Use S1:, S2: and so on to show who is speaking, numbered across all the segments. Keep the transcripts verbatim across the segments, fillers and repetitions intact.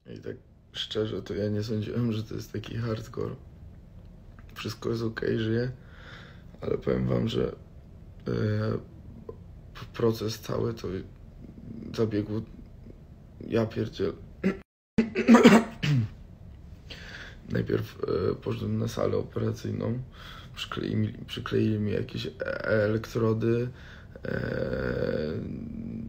S1: I tak szczerze, to ja nie sądziłem, że to jest taki hardcore. Wszystko jest okej, żyję, ale powiem wam, że yy, proces cały to zabiegu, ja pierdziel. Najpierw yy, poszedłem na salę operacyjną, przykleili mi, przykleili mi jakieś elektrody. Yy,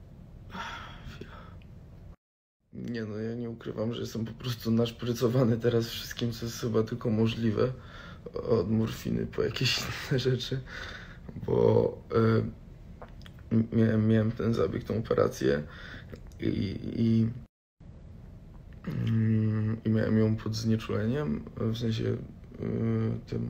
S1: Nie no, ja nie ukrywam, że jestem po prostu naszprycowany teraz wszystkim, co jest chyba tylko możliwe. Od morfiny po jakieś inne rzeczy, bo y, miałem, miałem ten zabieg, tą operację i, i, y, i miałem ją pod znieczuleniem, w sensie y, tym...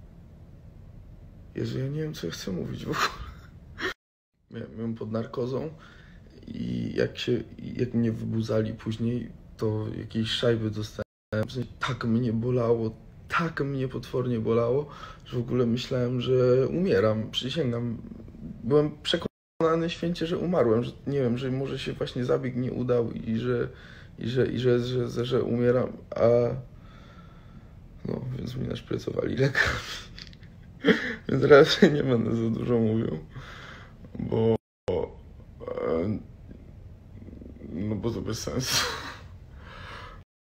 S1: Jezu, ja nie wiem, co ja chcę mówić w ogóle. Miałem ją pod narkozą. I jak się, jak mnie wybudzali później, to jakieś szajby dostałem. W sensie tak mnie bolało, tak mnie potwornie bolało, że w ogóle myślałem, że umieram. Przysięgam. Byłem przekonany święcie, że umarłem, że nie wiem, że może się właśnie zabieg nie udał i że, i że, i że, że, że, że umieram, a no, więc mi naszprycowali lekami. Więc raczej nie będę za dużo mówił, bo no bo to bez sensu.